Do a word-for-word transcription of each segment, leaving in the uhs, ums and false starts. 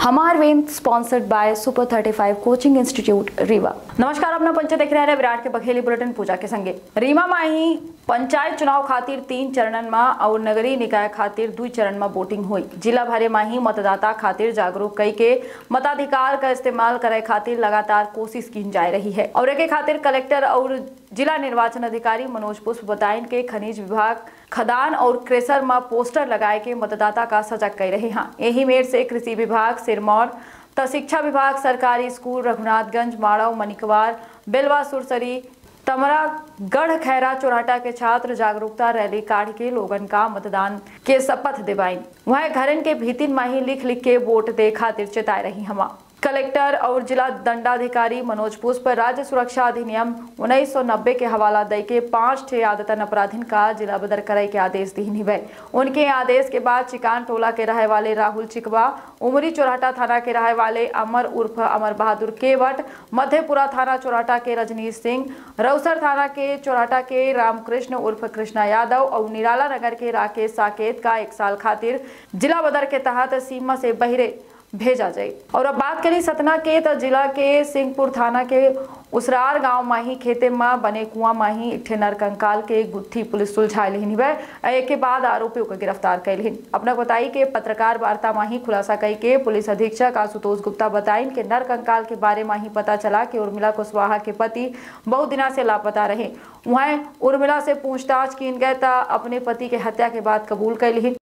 हमार वेन sponsored by super thirty five coaching institute Rewa. नमस्कार, अपना पंचायत देख रहे हैं विराट के बघेली बुलेटिन पूजा के संगे। रीवा में ही पंचायत चुनाव खातिर तीन चरणन में और नगरीय निकाय खातिर दुई चरण में वोटिंग हुई। जिला भरे में ही मतदाता खातिर जागरूक कई के मताधिकार का इस्तेमाल करे खातिर लगातार कोशिश की जा रही है और एक खातिर कलेक्टर और जिला निर्वाचन अधिकारी मनोज पुष्प बताइन के खनिज विभाग खदान और क्रेशर में पोस्टर लगाए के मतदाता का सजग कर रहे हैं। यही मेर से कृषि विभाग सिरमौर, त शिक्षा विभाग सरकारी स्कूल रघुनाथगंज, माड़व, मनिकवार, बेलवा, सुरसरी, तमरा, गढ़ खैरा, चौराटा के छात्र जागरूकता रैली काढ़ के लोगन का मतदान के शपथ दिवाइन। वह घरन के भीतिन में ही लिख लिख के वोट दे खातिर चेताए रही हमा। कलेक्टर और जिला दंडाधिकारी मनोज पुष्प राज्य सुरक्षा अधिनियम उन्नीस सौ नब्बे के हवाला दे के पांच छह आदतन अपराधीन का जिला बदर करे के आदेश दी है। उनके आदेश के बाद चिकान टोला के रहे वाले राहुल चिकवा, उमरी चौराटा थाना के रहे वाले अमर उर्फ अमर बहादुर केवट, मधेपुरा थाना चौराटा के रजनीश सिंह, रौसर थाना के चौराटा के रामकृष्ण उर्फ कृष्णा यादव और निराला नगर के राकेश साकेत का एक साल खातिर जिला बदर के तहत सीमा से बहिरे भेजा जाए। और अब बात करें सतना के, तो जिला के सिंहपुर थाना के उसरार गांव में ही खेते में बने कुआं में ही एक नर कंकाल के गुत्थी पुलिस सुलझा लेनी है। एक के बाद आरोपियों को गिरफ्तार कैलिन। अपना बताई के पत्रकार वार्ता में ही खुलासा कई के पुलिस अधीक्षक आशुतोष गुप्ता बताइन के नर कंकाल के बारे में ही पता चला कि उर्मिला कुशवाहा के पति बहुत दिना से लापता रहे। वह उर्मिला से पूछताछ की गए तो अपने पति के हत्या के बाद कबूल कैलिन।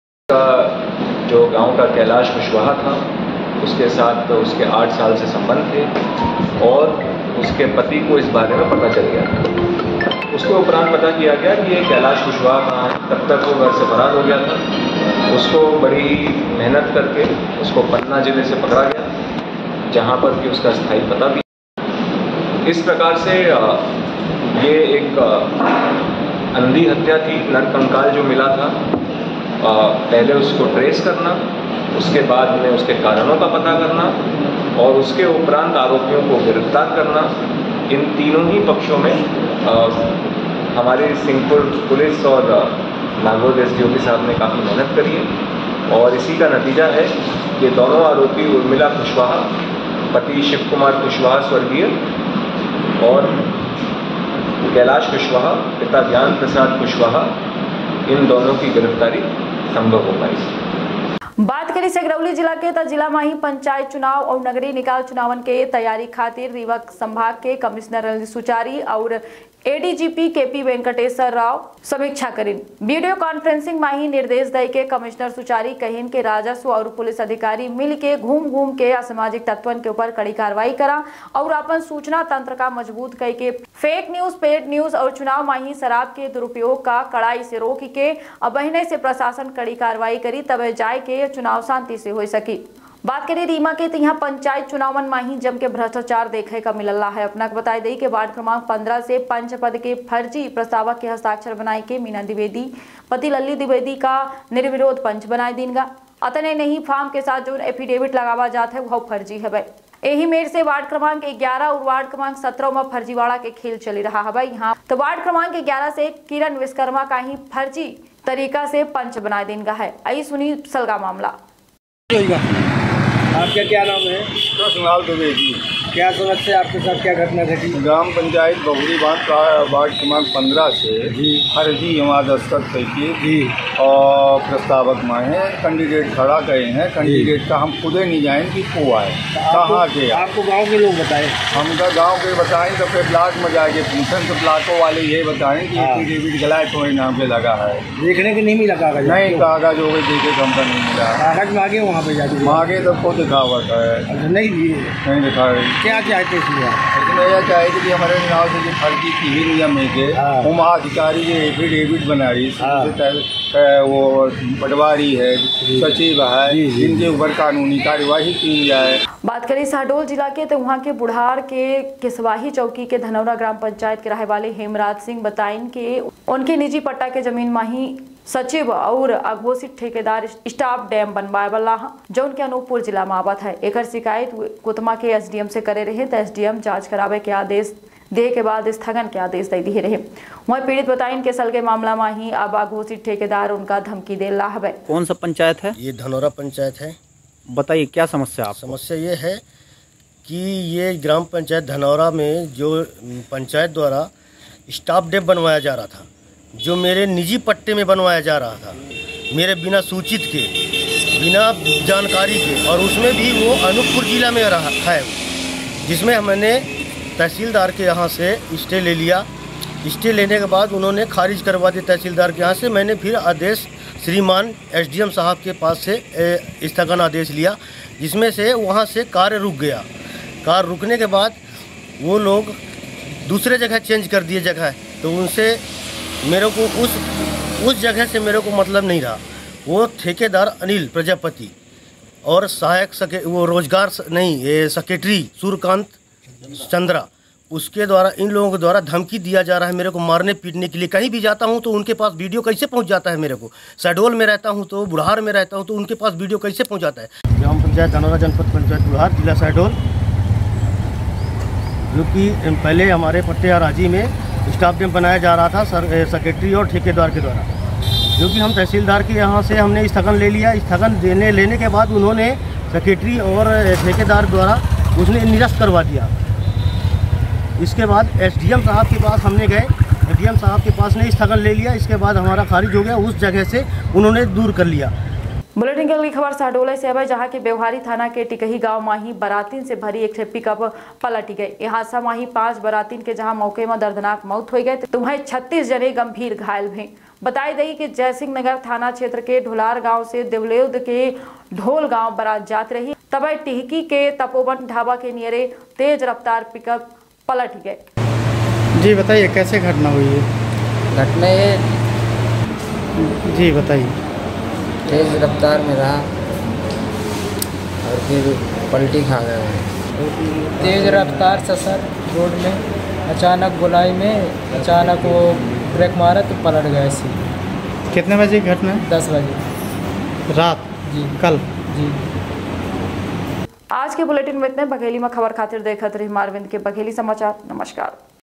जो गाँव का कैलाश कुशवाहा था उसके साथ तो उसके आठ साल से संबंध थे और उसके पति को इस बारे में पता चल गया था। उसके उपरांत पता किया गया कि ये कैलाश कुशवाहा कहाँ है। तब तक वो घर से फरार हो गया था। उसको बड़ी मेहनत करके उसको पन्ना जिले से पकड़ा गया, जहाँ पर कि उसका स्थायी पता भी। इस प्रकार से ये एक अंधी हत्या थी। नरकंकाल जो मिला था, पहले उसको ट्रेस करना, उसके बाद में उसके कारणों का पता करना और उसके उपरांत आरोपियों को गिरफ्तार करना। इन तीनों ही पक्षों में आ, हमारे सिंहपुर पुलिस और नागौर एसडीओपी साहब ने काफ़ी मेहनत करी है और इसी का नतीजा है कि दोनों आरोपी उर्मिला कुशवाहा, पति शिव कुमार कुशवाहा स्वर्गीय, और कैलाश कुशवाहा, पिता ज्ञान प्रसाद कुशवाहा, इन दोनों की गिरफ्तारी संभव हो पाई। बात करें सगरौली जिला के, तो जिला में ही पंचायत चुनाव और नगरीय निकाय चुनावन के तैयारी खातिर रीवा संभाग के कमिश्नर अनिल सुचारी और एडीजीपी केपी वेंकटेश्वर राव समीक्षा करें। वीडियो कॉन्फ्रेंसिंग में ही निर्देश दे के कमिश्नर सुचारी कहिन के राजस्व और पुलिस अधिकारी मिल के घूम घूम के असामाजिक तत्वन के ऊपर कड़ी कार्रवाई करा और अपन सूचना तंत्र का मजबूत कई के फेक न्यूज, पेड न्यूज और चुनाव में ही शराब के दुरुपयोग का कड़ाई से रोक के अब बहने से प्रशासन कड़ी कार्रवाई करी तब जाए के चुनाव शांति से हो सकी। बात करें रीमा के, तो यहाँ पंचायत चुनावन में ही जम के भ्रष्टाचार देखे का मिलला है। अपना बताई दी के वार्ड क्रमांक पंद्रह से पंच पद के फर्जी प्रस्तावक के हस्ताक्षर बनाए के मीना द्विवेदी पति लल्ली द्विवेदी का निर्विरोध पंच बनाए दीनगा। अतने नहीं, फार्म के साथ जो एफिडेविट लगावा जाता है वह फर्जी है भाई। यही मेर से वार्ड क्रमांक ग्यारह और वार्ड क्रमांक सत्रह में फर्जीवाड़ा के खेल चली रहा है भाई। यहाँ तो वार्ड क्रमांक ग्यारह से किरण विश्वकर्मा का ही फर्जी तरीका से पंच बनाए देनगा है। आई सुनी सलगा मामला। आपका क्या नाम है? कृष्णलाल द्विवेदी। क्या समस्या आपके साथ, क्या घटना घटी? ग्राम पंचायत बहुरी बांध का वार्ड क्रमांक पंद्रह से फर्जी हमारा दस्तखत करके और प्रस्तावक में है कैंडिडेट खड़ा गए हैं। कैंडिडेट का हम खुदे नहीं जाए कि को आए कहाँ के। आपको गांव के लोग बताए? हमका गांव के बताएं तो फिर प्लाट में जाके पूछें तो प्लाटों वाले ये बताएं कि एफिडेविट गलत हो नाम पे लगा है। देखने के नहीं मिला कागज? नहीं, कागज हो गए देखे तो हमका नहीं मिला। कागज मांगे वहाँ पे जाके? मांगे तो खुद दिखा हुआ है। नहीं दिए? नहीं दिखा है। क्या चाहते इसलिए? इसमें यह चाहे कि हमारे नाव से जो फर्जी की ही नियम है के वो महाधिकारी जो एफिडेविट बना रही वो पटवारी है, सचिव है, जिनके ऊपर कानूनी कार्यवाही की जाए। बात करें शहडोल जिला के, तो वहाँ के बुढ़ार के किसवाही चौकी के धनौरा ग्राम पंचायत के रहे वाले हेमराज सिंह बताइन के उनके निजी पट्टा के जमीन में ही सचिव और अघोषित ठेकेदार स्टाफ डैम बनवाए वाला जो उनके अनूपपुर जिला में आवत है। एक शिकायत कुतमा के एसडीएम से करे रहे तो एसडीएम जांच करावे के आदेश दे के बाद स्थगन के आदेश दे दिए रहे। वही पीड़ित बताइन के सल के मामला में ही अब अघोषित ठेकेदार उनका धमकी दे रहा है। कौन सा पंचायत है? ये धनौरा पंचायत है। बताइए क्या समस्या आप? समस्या ये है कि ये ग्राम पंचायत धनौरा में जो पंचायत द्वारा स्टाफ डैम बनवाया जा रहा था, जो मेरे निजी पट्टे में बनवाया जा रहा था, मेरे बिना सूचित के, बिना जानकारी के, और उसमें भी वो अनूपपुर जिला में रहा है, जिसमें हमने तहसीलदार के यहाँ से स्टे ले लिया। स्टे लेने के बाद उन्होंने खारिज करवा दिया तहसीलदार के यहाँ से। मैंने फिर आदेश श्रीमान एसडीएम साहब के पास से स्थगन आदेश लिया, जिसमें से वहाँ से कार्य रुक गया। कार रुकने के बाद वो लोग दूसरे जगह चेंज कर दिए जगह, तो उनसे मेरे को उस उस जगह से मेरे को मतलब नहीं रहा। वो ठेकेदार अनिल प्रजापति और सहायक सके वो रोजगार नहीं ये सेक्रेटरी सूर्यकांत चंद्रा, उसके द्वारा इन लोगों के द्वारा धमकी दिया जा रहा है मेरे को मारने पीटने के लिए। कहीं भी जाता हूं तो उनके पास वीडियो कैसे पहुंच जाता है मेरे को। शहडोल में रहता हूं तो बुढ़ार में रहता हूं तो उनके पास वीडियो कैसे पहुंच जाता है। ग्राम पंचायत धनौरा जनपद पंचायत बुढ़ार जिला शहडोल, जो कि पहले हमारे पट्टे हराजी में स्टाफ डैम बनाया जा रहा था सर सेक्रेटरी और ठेकेदार के द्वारा, जो कि हम तहसीलदार के यहाँ से हमने स्थगन ले लिया। स्थगन देने लेने के बाद उन्होंने सेक्रेटरी और ठेकेदार द्वारा उसने निरस्त करवा दिया। इसके बाद एसडीएम साहब के पास हमने गए, एसडीएम साहब के पास ने स्थगन ले लिया। इसके बाद हमारा खारिज हो गया, उस जगह से उन्होंने दूर कर लिया। बुलेटिन की अगली खबर शहडोल से है, जहां के बेवहारी थाना के टिकही गांव माही बरातीन से भरी एक पिकअप पलट गई। यह हादसा माही पांच बरातीन के जहां मौके में दर्दनाक मौत हो गई, तुम्हें छत्तीस जने गंभीर घायल हुए। बताई गई कि जयसिंह नगर थाना क्षेत्र के ढोलार गांव से देवलेद के ढोल गांव बारात जात रही, तब टिहकी के तपोवन ढाबा के नियरे तेज रफ्तार पिकअप पलट गए। जी बताइए कैसे घटना हुई है? घटना ये जी बताइए। तेज रफ्तार में रहा और फिर पलटी खा गया। तेज रफ्तार से सर रोड में अचानक गोलाई में अचानक वो ब्रेक मारा तो पलट गया ऐसे। कितने बजे की घटना है? दस बजे रात जी कल जी। आज के बुलेटिन में इतने। बघेली में खबर खातिर देखत रही मारविंद के बघेली समाचार। नमस्कार।